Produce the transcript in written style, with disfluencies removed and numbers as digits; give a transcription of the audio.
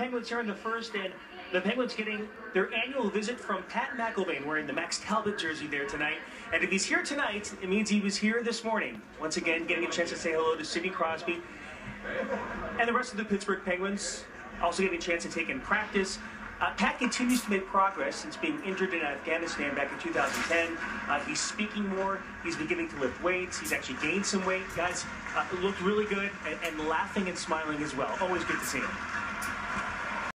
Penguins here in the first, and the Penguins getting their annual visit from Pat Mcilvain wearing the Max Talbot jersey there tonight. And if he's here tonight, it means he was here this morning. Once again, getting a chance to say hello to Sidney Crosby and the rest of the Pittsburgh Penguins, also getting a chance to take in practice. Pat continues to make progress since being injured in Afghanistan back in 2010. He's speaking more. He's beginning to lift weights. He's actually gained some weight. Guys, looked really good and laughing and smiling as well. Always good to see him.